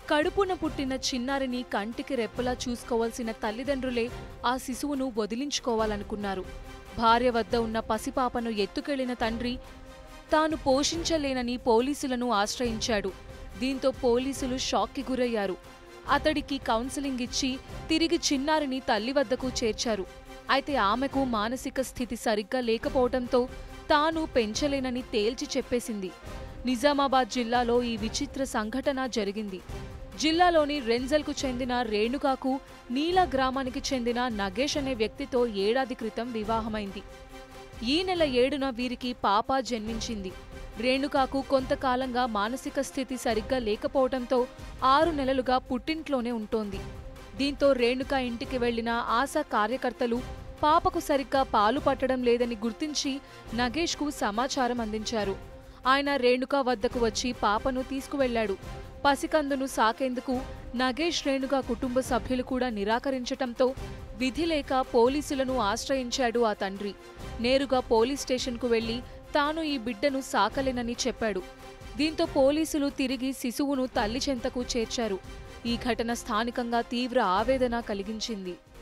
కడుపున పుట్టిన చిన్నారిని కంటికి రెప్పలా చూసుకోవాల్సిన తల్లిదండ్రులే ఆ శిశువును వదిలించుకోవాలనుకున్నారు. భార్య వద్ద ఉన్న పసిపాపను ఎత్తుకెళ్లిన తండ్రి తాను పోషించలేనని పోలీసులను ఆశ్రయించాడు. దీంతో పోలీసులు షాక్కి గురయ్యారు. అతడికి కౌన్సిలింగ్ ఇచ్చి తిరిగి చిన్నారిని తల్లి వద్దకు చేర్చారు. అయితే ఆమెకు మానసిక స్థితి సరిగ్గా లేకపోవడంతో తాను పెంచలేనని తేల్చి చెప్పేసింది. నిజామాబాద్ జిల్లాలో ఈ విచిత్ర సంఘటన జరిగింది. జిల్లాలోని రెంజల్కు చెందిన రేణుకాకు నీలా గ్రామానికి చెందిన నగేష్ అనే వ్యక్తితో ఏడాది క్రితం వివాహమైంది. ఈ నెల 7న వీరికి పాప జన్మించింది. రేణుకాకు కొంతకాలంగా మానసిక స్థితి సరిగ్గా లేకపోవడంతో 6 నెలలుగా పుట్టింట్లోనే ఉంటోంది. దీంతో రేణుక ఇంటికి వెళ్లిన ఆశా కార్యకర్తలు పాపకు సరిగ్గా పాలు పట్టడం లేదని గుర్తించి నగేష్కు సమాచారం అందించారు. ఆయన రేణుక వద్దకు వచ్చి పాపను తీసుకువెళ్లాడు. పసికందును సాకేందుకు నగేష్ రేణుక కుటుంబ సభ్యులు కూడా నిరాకరించటంతో విధిలేక పోలీసులను ఆశ్రయించాడు ఆ తండ్రి. నేరుగా పోలీస్ స్టేషన్కు వెళ్లి తాను ఈ బిడ్డను సాకలేనని చెప్పాడు. దీంతో పోలీసులు తిరిగి శిశువును తల్లి చెంతకు చేర్చారు. ఈ ఘటన స్థానికంగా తీవ్ర ఆవేదన కలిగించింది.